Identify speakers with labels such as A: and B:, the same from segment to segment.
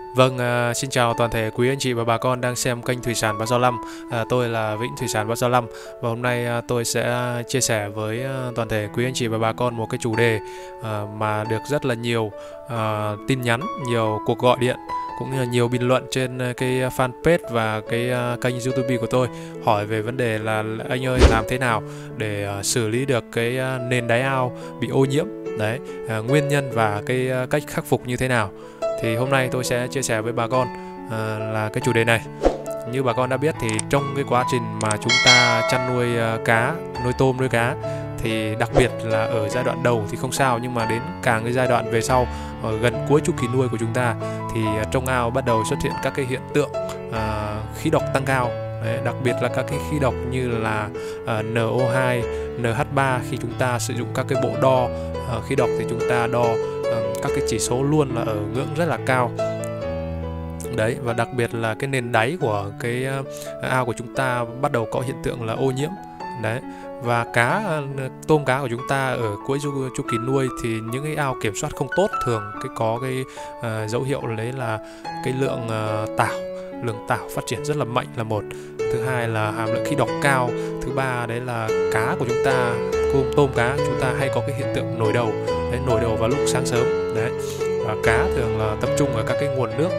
A: Vâng, xin chào toàn thể quý anh chị và bà con đang xem kênh Thủy sản Bát Giao Lâm. Tôi là Vĩnh Thủy sản Bát Giao Lâm và hôm nay tôi sẽ chia sẻ với toàn thể quý anh chị và bà con một cái chủ đề mà được rất là nhiều tin nhắn, nhiều cuộc gọi điện cũng như là nhiều bình luận trên cái fanpage và cái kênh YouTube của tôi hỏi về vấn đề là anh ơi làm thế nào để xử lý được cái nền đáy ao bị ô nhiễm. Đấy, nguyên nhân và cái cách khắc phục như thế nào. Thì hôm nay tôi sẽ chia sẻ với bà con là cái chủ đề này. Như bà con đã biết thì trong cái quá trình mà chúng ta chăn nuôi cá, nuôi tôm, nuôi cá thì đặc biệt là ở giai đoạn đầu thì không sao, nhưng mà đến càng cái giai đoạn về sau, gần cuối chu kỳ nuôi của chúng ta thì trong ao bắt đầu xuất hiện các cái hiện tượng khí độc tăng cao. Đấy, đặc biệt là các cái khí độc như là NO2, NH3. Khi chúng ta sử dụng các cái bộ đo khí độc thì chúng ta đo các cái chỉ số luôn là ở ngưỡng rất là cao. Đấy, và đặc biệt là cái nền đáy của cái ao của chúng ta bắt đầu có hiện tượng là ô nhiễm. Đấy, và tôm cá của chúng ta ở cuối chu kỳ nuôi thì những cái ao kiểm soát không tốt thường có cái dấu hiệu đấy là cái lượng tảo phát triển rất là mạnh là một. Thứ hai là hàm lượng khí độc cao. Thứ ba đấy là cá của chúng ta, tôm cá chúng ta hay có cái hiện tượng nổi đầu. Đấy, nổi đầu vào lúc sáng sớm. Đấy, và cá thường là tập trung ở các cái nguồn nước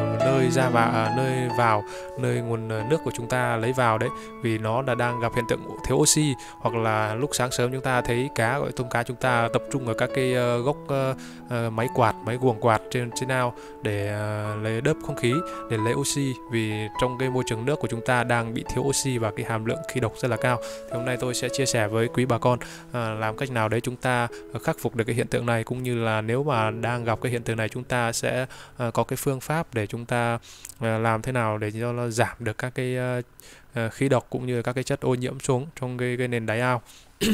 A: nơi nguồn nước của chúng ta lấy vào đấy, vì nó đã đang gặp hiện tượng thiếu oxy. Hoặc là lúc sáng sớm chúng ta thấy tôm cá chúng ta tập trung ở các cái gốc máy guồng quạt trên ao để lấy đớp không khí, để lấy oxy, vì trong cái môi trường nước của chúng ta đang bị thiếu oxy và cái hàm lượng khí độc rất là cao. Thì hôm nay tôi sẽ chia sẻ với quý bà con làm cách nào để chúng ta khắc phục được cái hiện tượng này, cũng như là nếu mà đang gặp cái hiện tượng này chúng ta sẽ có cái phương pháp để chúng ta làm thế nào để cho nó giảm được các cái khí độc cũng như các cái chất ô nhiễm xuống trong cái nền đáy ao.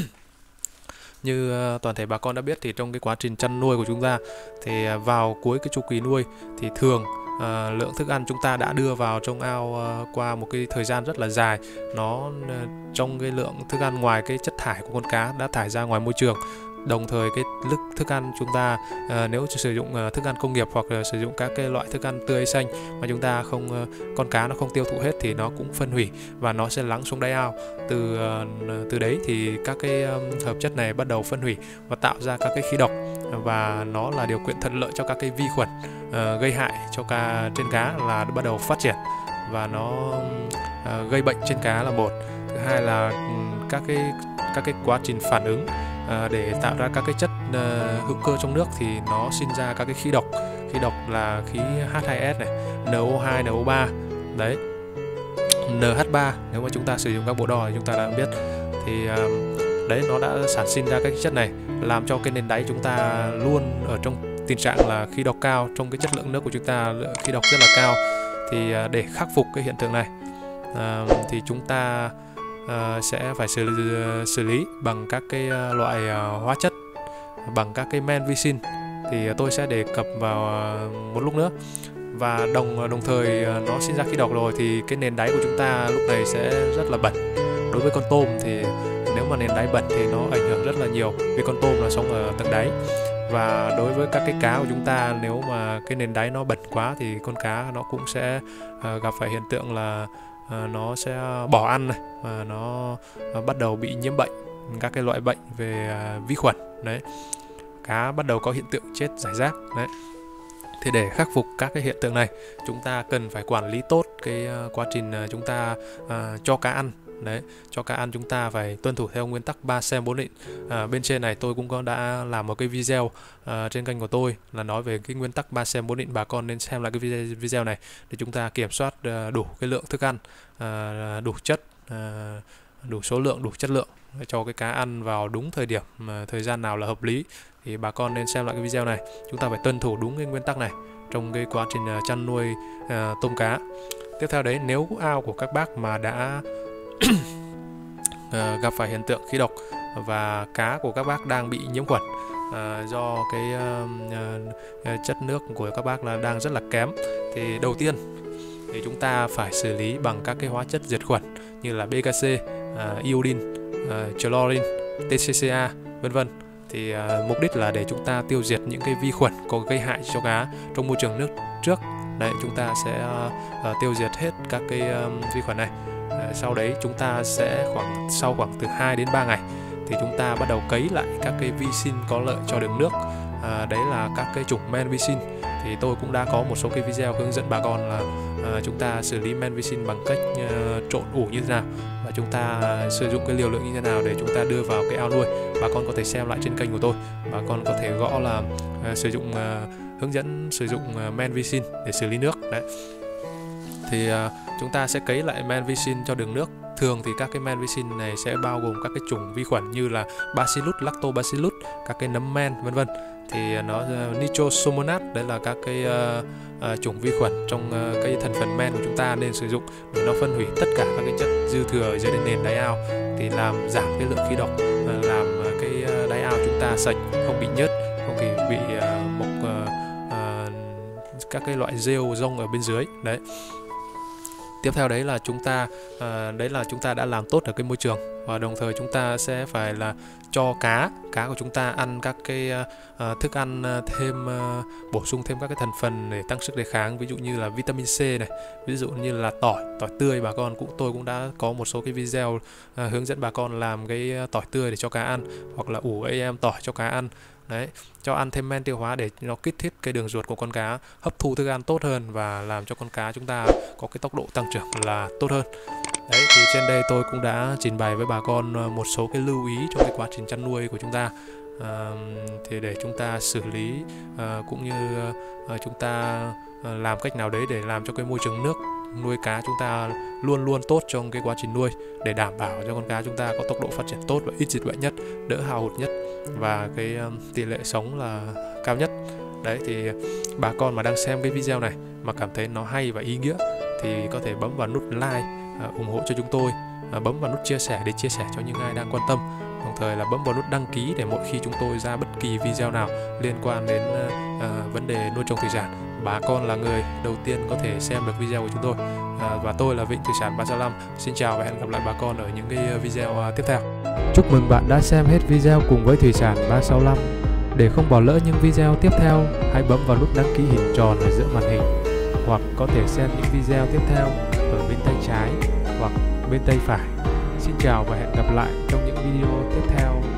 A: Như toàn thể bà con đã biết thì trong cái quá trình chăn nuôi của chúng ta thì vào cuối cái chu kỳ nuôi thì thường lượng thức ăn chúng ta đã đưa vào trong ao qua một cái thời gian rất là dài, trong cái lượng thức ăn ngoài cái chất thải của con cá đã thải ra ngoài môi trường. Đồng thời cái thức ăn chúng ta nếu sử dụng thức ăn công nghiệp hoặc là sử dụng các cái loại thức ăn tươi xanh mà chúng ta con cá nó không tiêu thụ hết thì nó cũng phân hủy và nó sẽ lắng xuống đáy ao. Từ đấy thì các cái hợp chất này bắt đầu phân hủy và tạo ra các cái khí độc, và nó là điều kiện thuận lợi cho các cái vi khuẩn gây hại cho trên cá là bắt đầu phát triển, và nó gây bệnh trên cá là một. Thứ hai là các cái quá trình phản ứng để tạo ra các cái chất hữu cơ trong nước thì nó sinh ra các cái khí độc là khí H2S này, NO2, NO3 đấy, NH3. Nếu mà chúng ta sử dụng các bộ đo thì chúng ta đã biết thì đấy, nó đã sản sinh ra các chất này làm cho cái nền đáy chúng ta luôn ở trong tình trạng là khí độc cao. Trong cái chất lượng nước của chúng ta lượng khí độc rất là cao. Thì để khắc phục cái hiện tượng này thì chúng ta sẽ phải xử lý bằng các cái loại hóa chất, bằng các cái men vi sinh, thì tôi sẽ đề cập vào một lúc nữa. Và đồng thời nó sinh ra khí độc rồi thì cái nền đáy của chúng ta lúc này sẽ rất là bẩn. Đối với con tôm thì nếu mà nền đáy bẩn thì nó ảnh hưởng rất là nhiều, vì con tôm là sống ở tầng đáy. Và đối với các cái cá của chúng ta, nếu mà cái nền đáy nó bẩn quá thì con cá nó cũng sẽ gặp phải hiện tượng là nó sẽ bỏ ăn này, và nó bắt đầu bị nhiễm bệnh, các cái loại bệnh về vi khuẩn đấy. Cá bắt đầu có hiện tượng chết rải rác đấy. Thì để khắc phục các cái hiện tượng này, chúng ta cần phải quản lý tốt cái quá trình chúng ta cho cá ăn. Đấy, cho cá ăn chúng ta phải tuân thủ theo nguyên tắc 3 xem 4 định. Bên trên này tôi cũng đã làm một cái video trên kênh của tôi là nói về cái nguyên tắc 3 xem 4 định. Bà con nên xem lại cái video này để chúng ta kiểm soát đủ cái lượng thức ăn, đủ chất, đủ số lượng, đủ chất lượng cho cái cá ăn vào đúng thời điểm, thời gian nào là hợp lý. Thì bà con nên xem lại cái video này. Chúng ta phải tuân thủ đúng cái nguyên tắc này trong cái quá trình chăn nuôi tôm cá. Tiếp theo đấy, nếu ao của các bác mà đã gặp phải hiện tượng khí độc và cá của các bác đang bị nhiễm khuẩn do cái chất nước của các bác là đang rất là kém, thì đầu tiên thì chúng ta phải xử lý bằng các cái hóa chất diệt khuẩn như là BKC, iodine, chlorine, TCCA, vân vân. Thì mục đích là để chúng ta tiêu diệt những cái vi khuẩn có gây hại cho cá trong môi trường nước trước. Đấy, chúng ta sẽ tiêu diệt hết các cái vi khuẩn này. Sau đấy chúng ta sẽ sau khoảng từ 2 đến 3 ngày thì chúng ta bắt đầu cấy lại các cái vi sinh có lợi cho đường nước. Đấy là các cái chủng men vi sinh. Thì tôi cũng đã có một số cái video hướng dẫn bà con là chúng ta xử lý men vi sinh bằng cách trộn ủ như thế nào, và chúng ta sử dụng cái liều lượng như thế nào để chúng ta đưa vào cái ao nuôi. Bà con có thể xem lại trên kênh của tôi. Bà con có thể gõ là sử dụng hướng dẫn sử dụng men vi sinh để xử lý nước. Đấy. Thì chúng ta sẽ cấy lại men vi sinh cho đường nước. Thường thì các cái men vi sinh này sẽ bao gồm các cái chủng vi khuẩn như là Bacillus, Lactobacillus, các cái nấm men vân vân. Thì nó nitrosomonas, đấy là các cái chủng vi khuẩn trong cái thành phần men của chúng ta nên sử dụng để nó phân hủy tất cả các cái chất dư thừa ở dưới nền đáy ao, thì làm giảm cái lượng khí độc, làm cái đáy ao chúng ta sạch, không bị nhớt, không bị mọc các cái loại rêu rong ở bên dưới. Đấy. Tiếp theo đấy là chúng ta đã làm tốt ở cái môi trường, và đồng thời chúng ta sẽ phải là cho cá của chúng ta ăn các cái thức ăn thêm, bổ sung thêm các cái thành phần để tăng sức đề kháng, ví dụ như là vitamin C này, ví dụ như là tỏi tươi. Tôi cũng đã có một số cái video hướng dẫn bà con làm cái tỏi tươi để cho cá ăn, hoặc là ủ AM tỏi cho cá ăn. Đấy, cho ăn thêm men tiêu hóa để nó kích thích cái đường ruột của con cá hấp thu thức ăn tốt hơn, và làm cho con cá chúng ta có cái tốc độ tăng trưởng là tốt hơn. Đấy, thì trên đây tôi cũng đã trình bày với bà con một số cái lưu ý trong cái quá trình chăn nuôi của chúng ta, thì để chúng ta xử lý cũng như chúng ta làm cách nào đấy để làm cho cái môi trường nước nuôi cá chúng ta luôn luôn tốt trong cái quá trình nuôi, để đảm bảo cho con cá chúng ta có tốc độ phát triển tốt và ít dịch bệnh nhất, đỡ hao hụt nhất, và cái tỷ lệ sống là cao nhất. Đấy, thì bà con mà đang xem cái video này mà cảm thấy nó hay và ý nghĩa thì có thể bấm vào nút like ủng hộ cho chúng tôi, bấm vào nút chia sẻ để chia sẻ cho những ai đang quan tâm, đồng thời là bấm vào nút đăng ký để mỗi khi chúng tôi ra bất kỳ video nào liên quan đến vấn đề nuôi trồng thủy sản, bà con là người đầu tiên có thể xem được video của chúng tôi. Và tôi là Vịnh Thủy sản 365. Xin chào và hẹn gặp lại bà con ở những cái video tiếp theo.
B: Chúc mừng bạn đã xem hết video cùng với Thủy sản 365. Để không bỏ lỡ những video tiếp theo, hãy bấm vào nút đăng ký hình tròn ở giữa màn hình, hoặc có thể xem những video tiếp theo ở bên tay trái hoặc bên tay phải. Xin chào và hẹn gặp lại trong những video tiếp theo.